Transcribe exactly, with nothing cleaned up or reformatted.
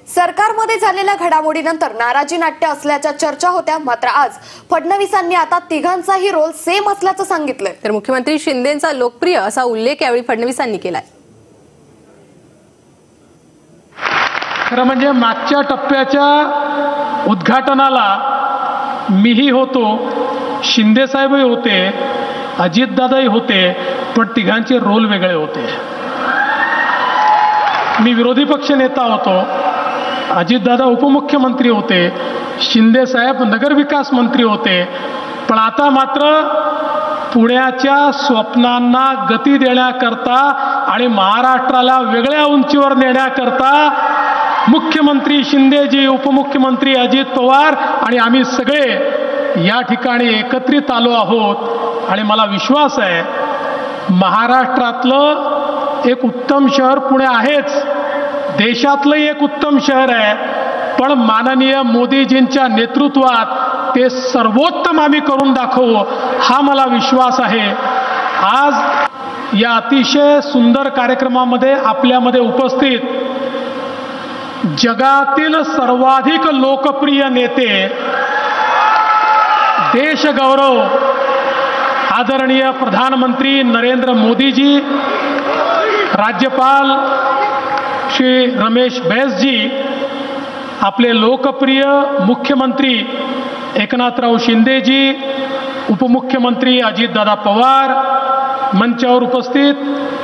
सरकारमध्ये झालेल्या घडामोडीनंतर नाराजी नाट्य असल्याच्या चर्चा होत्या। मात्र आज फडणवीसांनी आता तिघांचाही रोल सेम असल्याचं सांगितलंय। तर मुख्यमंत्री शिंदेंचा लोकप्रिय असा उल्लेख यावेळी फडणवीसांनी केलाय। खरं म्हणजे मागच्या टप्प्याच्या उद्घाटनाला मीही होतो, शिंदे साहेबही होते, अजितदादाही होते, पण तिघांचे रोल वेगळे होते। मी विरोधी पक्ष नेता होतो, अजितदादा उपमुख्यमंत्री होते, शिंदे साहेब नगरविकास मंत्री होते। पण आता मात्र पुण्याच्या स्वप्नांना गती देण्याकरता आणि महाराष्ट्राला वेगळ्या उंचीवर नेण्याकरता मुख्यमंत्री शिंदेजी, उपमुख्यमंत्री अजित पवार आणि आम्ही सगळे या ठिकाणी एकत्रित आलो आहोत। आणि मला विश्वास आहे महाराष्ट्रातलं एक उत्तम शहर पुणे आहेच, देशातलं एक उत्तम शहर आहे, पण माननीय मोदीजींच्या नेतृत्वात ते सर्वोत्तम आम्ही करून दाखवू हा मला विश्वास आहे। आज या अतिशय सुंदर कार्यक्रमामध्ये आपल्यामध्ये उपस्थित जगातील सर्वाधिक लोकप्रिय नेते, देशगौरव आदरणीय प्रधानमंत्री नरेंद्र मोदीजी, राज्यपाल श्री रमेश बैस जी, आपले लोकप्रिय मुख्यमंत्री एकनाथराव शिंदेजी, उपमुख्यमंत्री अजितदादा पवार, मंचावर उपस्थित